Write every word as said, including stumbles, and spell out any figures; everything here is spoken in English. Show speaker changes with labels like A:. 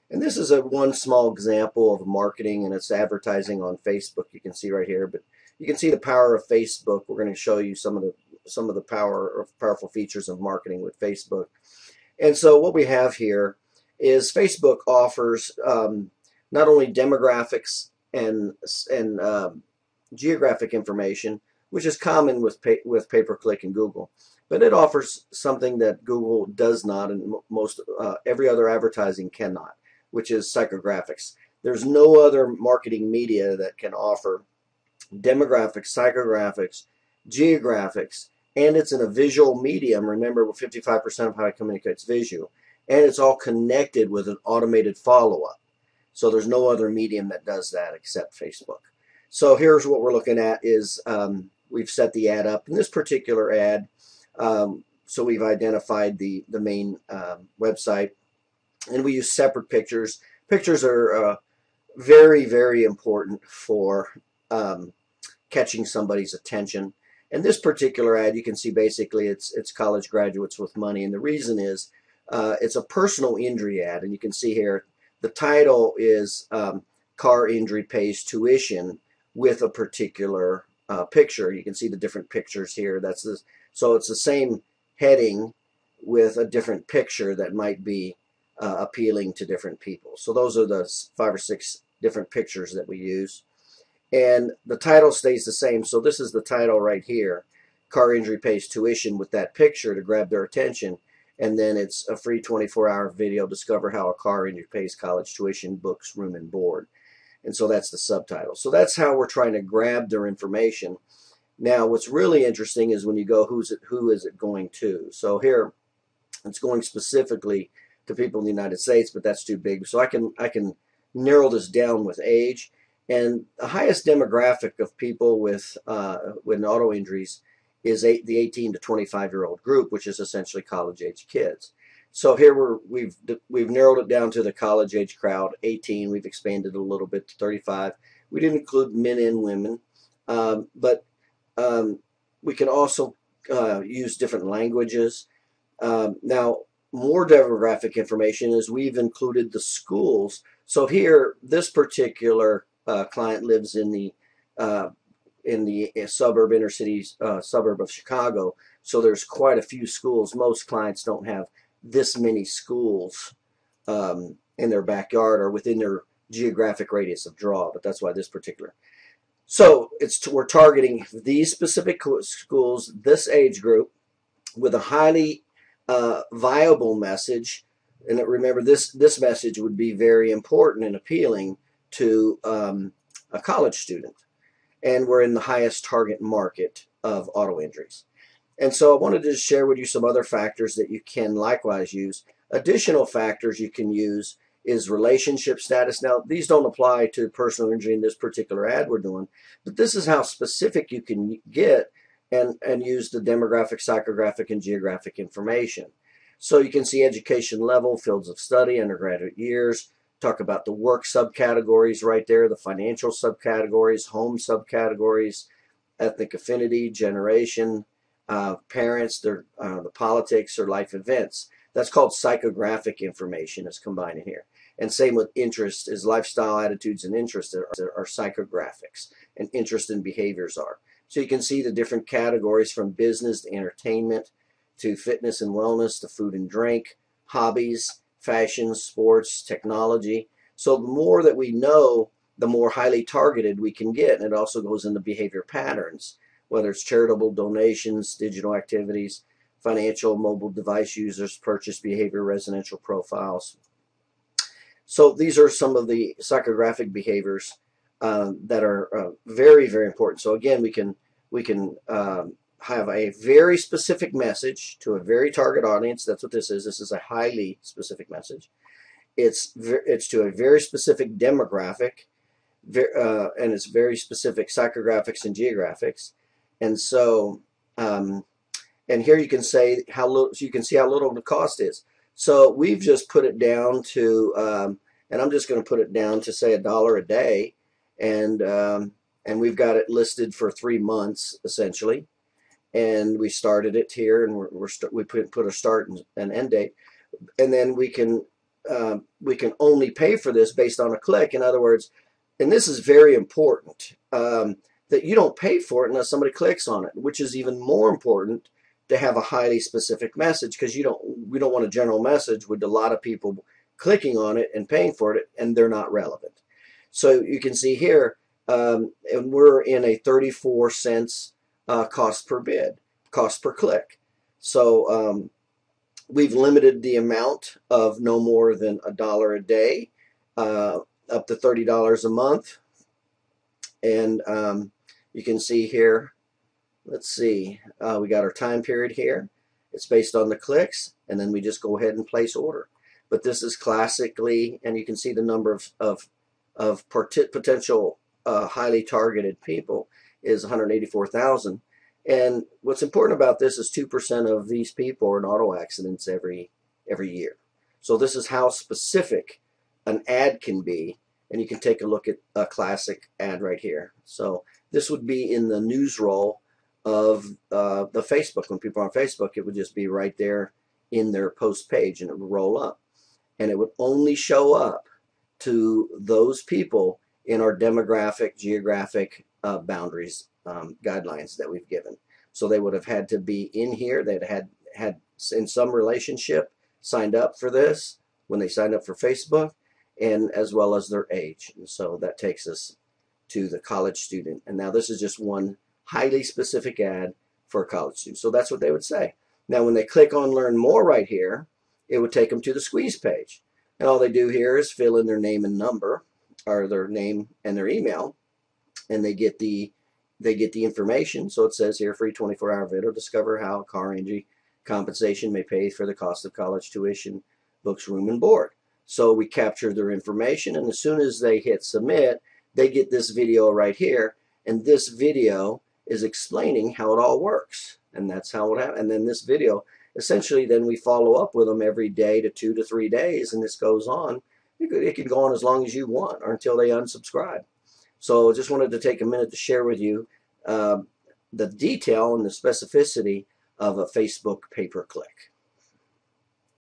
A: And this is a one small example of marketing, and it's advertising on Facebook. You can see right here, but you can see the power of Facebook. We're going to show you some of the some of the power or powerful features of marketing with Facebook. And so what we have here is Facebook offers um, not only demographics and and um, geographic information, which is common with pay, with pay-per-click and Google, but it offers something that Google does not, and most uh, every other advertising cannot, which is psychographics. There's no other marketing media that can offer demographics, psychographics, geographics, and it's in a visual medium. Remember, fifty-five percent of how I communicate is visual, and it's all connected with an automated follow-up. So there's no other medium that does that except Facebook. So here's what we're looking at is um, we've set the ad up. In this particular ad, um, so we've identified the, the main um, website, and we use separate pictures. Pictures are uh, very, very important for um, catching somebody's attention. In this particular ad, you can see basically it's, it's college graduates with money, and the reason is uh, it's a personal injury ad, and you can see here the title is um, Car Injury Pays Tuition, with a particular uh, picture. You can see the different pictures here. That's the, so it's the same heading with a different picture that might be uh, appealing to different people. So those are the five or six different pictures that we use. And the title stays the same. So this is the title right here, Car Injury Pays Tuition, with that picture to grab their attention. And then it's a free twenty-four hour video, discover how a car injury pays college tuition, books, room, and board. And so that's the subtitle. So that's how we're trying to grab their information. Now, what's really interesting is when you go, who's it, who is it going to? So here, it's going specifically to people in the United States, but that's too big. So I can I can narrow this down with age. And the highest demographic of people with uh, with auto injuries is eight, the eighteen to twenty-five year old group, which is essentially college age kids. So here we're, we've we've narrowed it down to the college age crowd, eighteen. We've expanded a little bit to thirty-five. We didn't include men and women, um, but um, we can also uh, use different languages. Um, now, more demographic information is we've included the schools. So here, this particular uh, client lives in the uh, in the suburb, inner city uh, suburb of Chicago. So there's quite a few schools. Most clients don't have this many schools um, in their backyard or within their geographic radius of draw, but that's why this particular. So it's we're targeting these specific schools, this age group, with a highly uh, viable message. And remember, this this message would be very important and appealing to um, a college student. And we're in the highest target market of auto injuries. And so I wanted to share with you some other factors that you can likewise use. Additional factors you can use is relationship status. Now, these don't apply to personal injury in this particular ad we're doing, but this is how specific you can get and, and use the demographic, psychographic, and geographic information. So you can see education level, fields of study, undergraduate years, talk about the work subcategories right there, the financial subcategories, home subcategories, ethnic affinity, generation, Uh, parents, their uh, the politics or life events. That's called psychographic information is combined in here. And same with interest is lifestyle, attitudes, and interests are, are psychographics, and interest and behaviors are. So you can see the different categories from business to entertainment to fitness and wellness to food and drink, hobbies, fashion, sports, technology. So the more that we know, the more highly targeted we can get. And it also goes into behavior patterns, whether it's charitable donations, digital activities, financial, mobile device users, purchase behavior, residential profiles. So these are some of the psychographic behaviors um, that are uh, very, very important. So again, we can we can um, have a very specific message to a very target audience. That's what this is. This is a highly specific message. It's it's to a very specific demographic, uh, and it's very specific psychographics and geographics. And so, um, and here you can say how little, so you can see how little the cost is. So we've just put it down to, um, and I'm just going to put it down to say a dollar a day, and um, and we've got it listed for three months essentially, and we started it here, and we're, we're we put put a start and an end date, and then we can uh, we can only pay for this based on a click. In other words, and this is very important, um, that you don't pay for it unless somebody clicks on it, which is even more important to have a highly specific message, because you don't we don't want a general message with a lot of people clicking on it and paying for it and they're not relevant. So you can see here, um, and we're in a thirty-four cents uh, cost per bid, cost per click. So um, we've limited the amount of no more than a dollar a day, uh, up to thirty dollars a month. And um, you can see here, let's see, uh, we got our time period here. It's based on the clicks, and then we just go ahead and place order. But this is classically, and you can see the number of, of, of potential uh, highly targeted people is one hundred eighty-four thousand. And what's important about this is two percent of these people are in auto accidents every, every year. So this is how specific an ad can be. And you can take a look at a classic ad right here. So this would be in the news roll of uh, the Facebook. When people are on Facebook, it would just be right there in their post page, and it would roll up. And it would only show up to those people in our demographic, geographic uh, boundaries, um, guidelines that we've given. So they would have had to be in here. They'd had had in some relationship signed up for this when they signed up for Facebook, and as well as their age. And so that takes us to the college student. And now this is just one highly specific ad for a college student. So that's what they would say. Now when they click on learn more right here, it would take them to the squeeze page. And all they do here is fill in their name and number, or their name and their email, and they get the they get the information. So it says here, free twenty-four hour video, discover how car injury compensation may pay for the cost of college tuition, books, room, and board. So we capture their information, and as soon as they hit submit, they get this video right here, and this video is explaining how it all works. And that's how it happens. And then this video, essentially, then we follow up with them every day to two to three days, and this goes on. It could, it could go on as long as you want, or until they unsubscribe. So I just wanted to take a minute to share with you uh, the detail and the specificity of a Facebook pay-per-click.